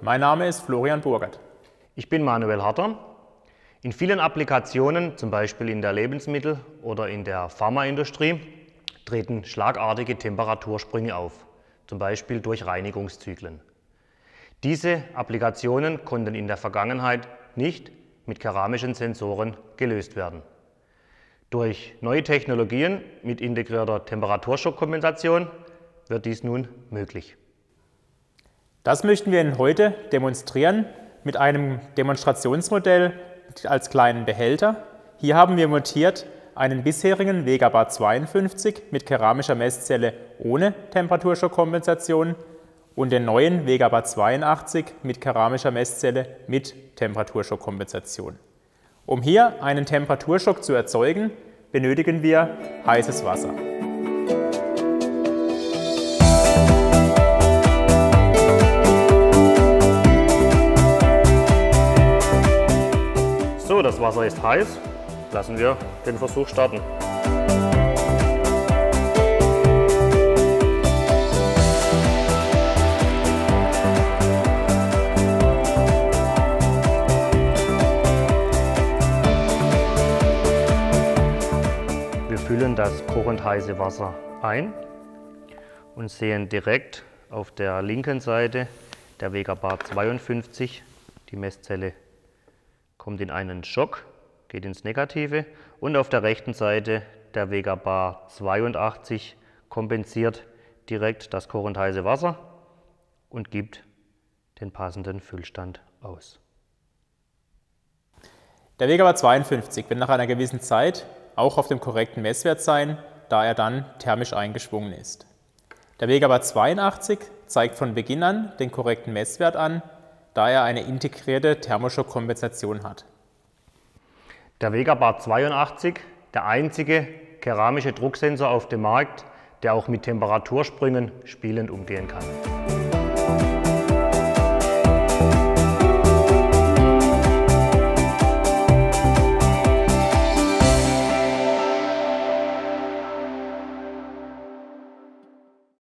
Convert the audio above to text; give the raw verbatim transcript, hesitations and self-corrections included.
Mein Name ist Florian Burgert. Ich bin Manuel Harter. In vielen Applikationen, zum Beispiel in der Lebensmittel- oder in der Pharmaindustrie, treten schlagartige Temperatursprünge auf, zum Beispiel durch Reinigungszyklen. Diese Applikationen konnten in der Vergangenheit nicht mit keramischen Sensoren gelöst werden. Durch neue Technologien mit integrierter Temperaturschockkompensation wird dies nun möglich. Das möchten wir Ihnen heute demonstrieren mit einem Demonstrationsmodell als kleinen Behälter. Hier haben wir montiert einen bisherigen Vegabart zweiundfünfzig mit keramischer Messzelle ohne Temperaturschockkompensation und den neuen Vegabart zweiundachtzig mit keramischer Messzelle mit Temperaturschockkompensation. Um hier einen Temperaturschock zu erzeugen, benötigen wir heißes Wasser. So, das Wasser ist heiß. Lassen wir den Versuch starten. Wir füllen das kochend heiße Wasser ein und sehen direkt auf der linken Seite der Vegabart zweiundfünfzig, die Messzelle kommt in einen Schock, geht ins Negative, und auf der rechten Seite der Vegabart zweiundachtzig kompensiert direkt das kochend heiße Wasser und gibt den passenden Füllstand aus. Der Vegabart zweiundfünfzig wird nach einer gewissen Zeit auch auf dem korrekten Messwert sein, da er dann thermisch eingeschwungen ist. Der Vegabart zweiundachtzig zeigt von Beginn an den korrekten Messwert an, da er eine integrierte Thermoschockkompensation hat. Der Vegabart zweiundachtzig, der einzige keramische Drucksensor auf dem Markt, der auch mit Temperatursprüngen spielend umgehen kann.